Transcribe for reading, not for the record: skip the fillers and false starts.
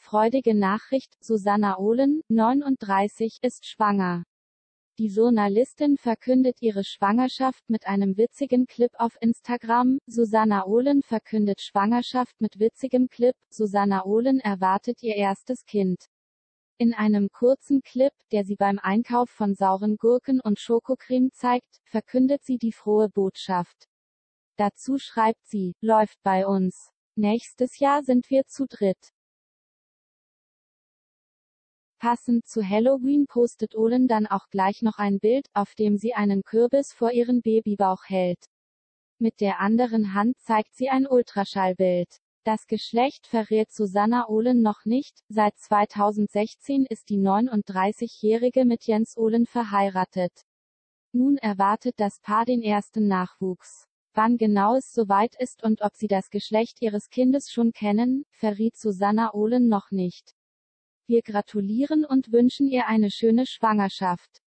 freudige Nachricht, Susanna Ohlen, 39, ist schwanger. Die Journalistin verkündet ihre Schwangerschaft mit einem witzigen Clip auf Instagram. Susanna Ohlen verkündet Schwangerschaft mit witzigem Clip. Susanna Ohlen erwartet ihr erstes Kind. In einem kurzen Clip, der sie beim Einkauf von sauren Gurken und Schokocreme zeigt, verkündet sie die frohe Botschaft. Dazu schreibt sie: Läuft bei uns. Nächstes Jahr sind wir zu dritt. Passend zu Halloween postet Ohlen dann auch gleich noch ein Bild, auf dem sie einen Kürbis vor ihren Babybauch hält. Mit der anderen Hand zeigt sie ein Ultraschallbild. Das Geschlecht verrät Susanna Ohlen noch nicht. Seit 2016 ist die 39-Jährige mit Jens Ohlen verheiratet. Nun erwartet das Paar den ersten Nachwuchs. Wann genau es soweit ist und ob sie das Geschlecht ihres Kindes schon kennen, verriet Susanna Ohlen noch nicht. Wir gratulieren und wünschen ihr eine schöne Schwangerschaft.